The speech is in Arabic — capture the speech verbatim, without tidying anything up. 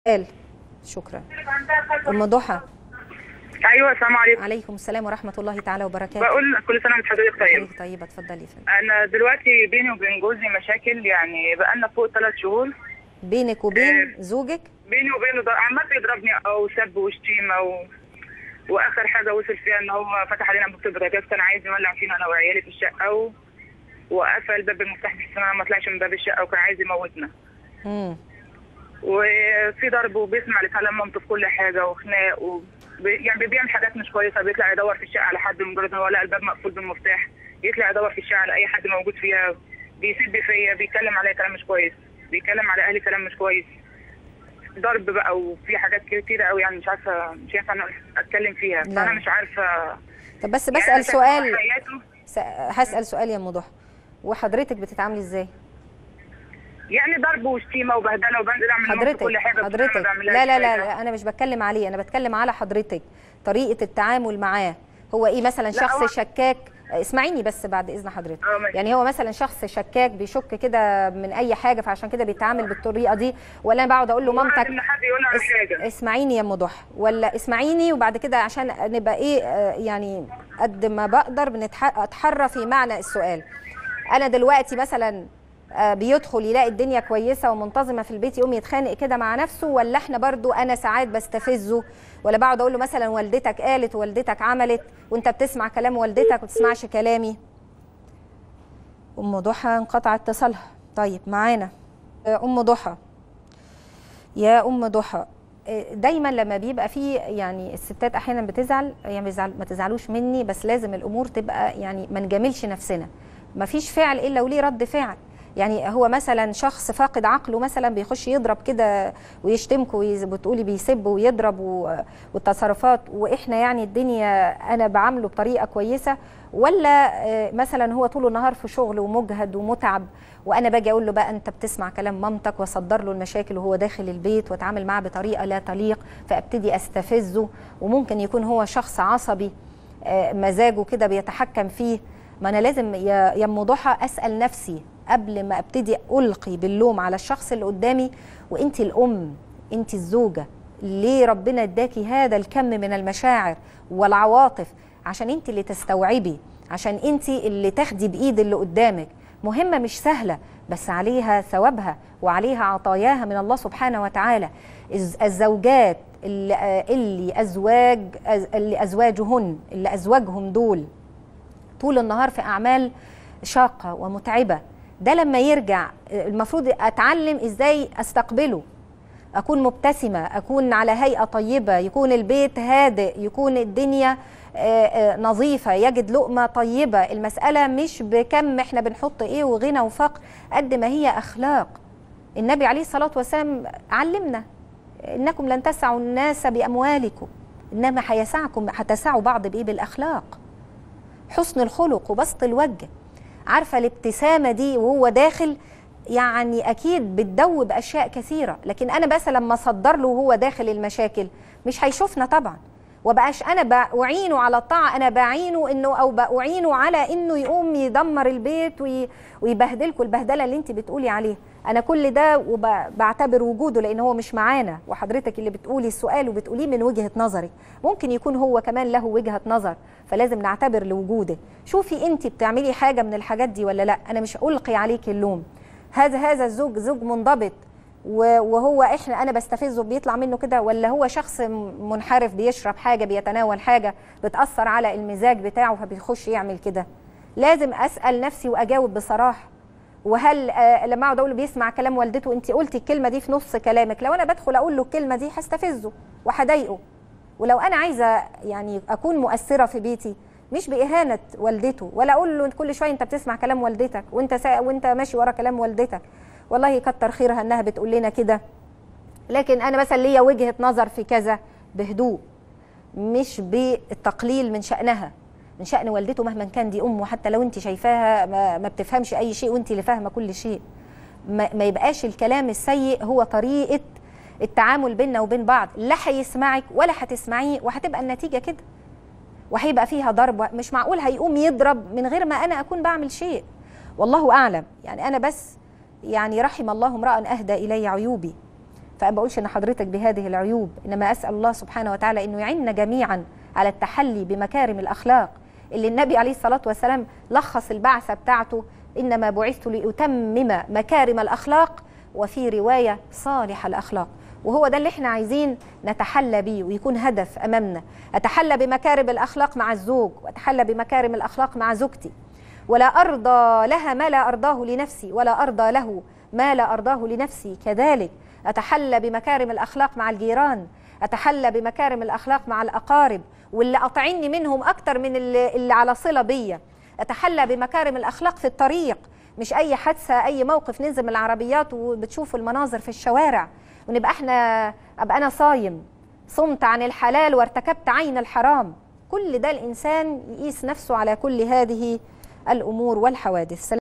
قال شكرا. ام ضحى. ايوه السلام عليكم. عليكم السلام ورحمه الله تعالى وبركاته. بقول كل سنه وانت حضرتك طيب. طيبه اتفضلي. انا دلوقتي بيني وبين جوزي مشاكل، يعني بقالنا فوق ثلاث شهور. بينك وبين آه زوجك؟ بيني وبينه عمال بيضربني او سب وشتيمه و... واخر حاجه وصل فيها ان هو فتح علينا مكتب بوتاجاز، كان عايز يولع فينا انا وعيالي في الشقه و... وقفل باب المفتاح في السماء ما طلعش من باب الشقه وكان عايز يموتنا. امم وفي ضرب وبيسمع لكلام مامته في كل حاجه وخناق و... يعني بيعمل حاجات مش كويسه، بيطلع يدور في الشقه على حد مجرد ان هو لقى الباب مقفول بالمفتاح، يطلع يدور في الشقه على اي حد موجود فيها، بيسب فيا، بيتكلم عليا كلام مش كويس، بيتكلم على اهلي كلام مش كويس، ضرب بقى، وفي حاجات كتيره قوي يعني مش عارفه مش ينفع اتكلم فيها. لا. فانا مش عارفه. طب بس بسال يعني سؤال س... هسال سؤال يا ام ضحى، وحضرتك بتتعاملي ازاي؟ يعني ضرب وشتيمه وبهدله وبنزل اعمل حضرتك كل حاجه. حضرتك لا لا لا, لا انا مش بتكلم عليه، انا بتكلم على حضرتك، طريقه التعامل معاه. هو ايه مثلا؟ شخص هو... شكاك؟ اسمعيني بس بعد اذن حضرتك. يعني هو مثلا شخص شكاك بيشك كده من اي حاجه فعشان كده بيتعامل بالطريقه دي، ولا انا بقعد اقول له مامتك اس... اسمعيني يا ام ضحى، ولا اسمعيني وبعد كده عشان نبقى ايه يعني قد ما بقدر بنتحرى في معنى السؤال. انا دلوقتي مثلا بيدخل يلاقي الدنيا كويسه ومنتظمه في البيت يقوم يتخانق كده مع نفسه، ولا احنا برضو انا ساعات بستفزه ولا بقعد اقول له مثلا والدتك قالت ووالدتك عملت وانت بتسمع كلام والدتك وما تسمعش كلامي؟ ام ضحى انقطع اتصالها. طيب معانا ام ضحى. يا ام ضحى، دايما لما بيبقى في يعني الستات احيانا بتزعل، يعني بيزعل ما تزعلوش مني، بس لازم الامور تبقى يعني ما نجاملش نفسنا، ما فيش فعل الا وليه رد فعل. يعني هو مثلا شخص فاقد عقله مثلا بيخش يضرب كده ويشتمك وتقولي بيسب ويضرب والتصرفات، واحنا يعني الدنيا انا بعامله بطريقه كويسه، ولا مثلا هو طول النهار في شغل ومجهد ومتعب وانا باجي اقول له بقى انت بتسمع كلام مامتك واصدر له المشاكل وهو داخل البيت واتعامل معاه بطريقه لا تليق، فابتدي استفزه، وممكن يكون هو شخص عصبي مزاجه كده بيتحكم فيه. ما انا لازم يا يا ام ضحى اسال نفسي قبل ما ابتدي القي باللوم على الشخص اللي قدامي. وانت الام، انت الزوجه، ليه ربنا اداكي هذا الكم من المشاعر والعواطف؟ عشان انت اللي تستوعبي، عشان انت اللي تاخدي بايد اللي قدامك. مهمه مش سهله بس عليها ثوابها وعليها عطاياها من الله سبحانه وتعالى. الزوجات اللي, اللي ازواج اللي ازواجهن اللي ازواجهم دول طول النهار في اعمال شاقه ومتعبه، ده لما يرجع المفروض اتعلم ازاي استقبله، اكون مبتسمه، اكون على هيئه طيبه، يكون البيت هادئ، يكون الدنيا نظيفه، يجد لقمه طيبه. المساله مش بكم احنا بنحط ايه وغنى وفقر قد ما هي اخلاق. النبي عليه الصلاه والسلام علمنا انكم لن تسعوا الناس باموالكم انما هيسعكم هتسعوا بعض بايه؟ بالاخلاق، حسن الخلق وبسط الوجه. عارفه الابتسامه دي وهو داخل يعني اكيد بتدوب اشياء كثيره، لكن انا بس لما اصدر له وهو داخل المشاكل مش هيشوفنا طبعا، وبقاش انا بعينه على الطاعه، انا بعينه انه او بعينه على انه يقوم يدمر البيت ويبهدلكم البهدله اللي انت بتقولي عليها. انا كل ده وبعتبر وجوده لان هو مش معانا، وحضرتك اللي بتقولي السؤال وبتقوليه من وجهه نظرك، ممكن يكون هو كمان له وجهه نظر، فلازم نعتبر لوجوده. شوفي انت بتعملي حاجه من الحاجات دي ولا لا. انا مش القي عليك اللوم. هذا هذا الزوج زوج منضبط وهو احنا انا بستفزه بيطلع منه كده، ولا هو شخص منحرف بيشرب حاجه بيتناول حاجه بتاثر على المزاج بتاعه فبيخش يعمل كده؟ لازم اسال نفسي واجاوب بصراحه. وهل آه لما اقعد اقول له بيسمع كلام والدته، انت قلتي الكلمه دي في نص كلامك، لو انا بدخل اقول له الكلمه دي هستفزه وهضايقه. ولو انا عايزه يعني اكون مؤثره في بيتي مش باهانه والدته، ولا اقول له كل شويه انت بتسمع كلام والدتك وانت سا... وانت ماشي ورا كلام والدتك، والله كتر خيرها انها بتقول لنا كده، لكن انا مثلا ليا وجهه نظر في كذا بهدوء، مش بالتقليل من شأنها، من شأن والدته مهما كان دي امه، حتى لو انت شايفاها ما, ما بتفهمش اي شيء وانت اللي فاهمه كل شيء. ما, ما يبقاش الكلام السيء هو طريقه التعامل بيننا وبين بعض، لا هيسمعك ولا هتسمعيه، وهتبقى النتيجه كده وهيبقى فيها ضرب. مش معقول هيقوم يضرب من غير ما انا اكون بعمل شيء. والله اعلم، يعني انا بس يعني رحم الله امرأ اهدى الي عيوبي، فأنا بقولش ان حضرتك بهذه العيوب، انما اسال الله سبحانه وتعالى انه يعيننا جميعا على التحلي بمكارم الاخلاق اللي النبي عليه الصلاه والسلام لخص البعثه بتاعته: انما بعثت لاتمم مكارم الاخلاق، وفي روايه صالح الاخلاق. وهو ده اللي احنا عايزين نتحلى بيه ويكون هدف امامنا. اتحلى بمكارم الاخلاق مع الزوج، واتحلى بمكارم الاخلاق مع زوجتي، ولا ارضى لها ما لا ارضاه لنفسي، ولا ارضى له ما لا ارضاه لنفسي. كذلك أتحلى بمكارم الأخلاق مع الجيران، أتحلى بمكارم الأخلاق مع الأقارب واللي قاطعيني منهم أكتر من اللي, اللي على صلة بيا. أتحلى بمكارم الأخلاق في الطريق، مش أي حادثة أي موقف ننزل من العربيات وبتشوفوا المناظر في الشوارع ونبقى احنا أبقى أنا صايم، صمت عن الحلال وارتكبت عين الحرام. كل ده الإنسان يقيس نفسه على كل هذه الأمور والحوادث.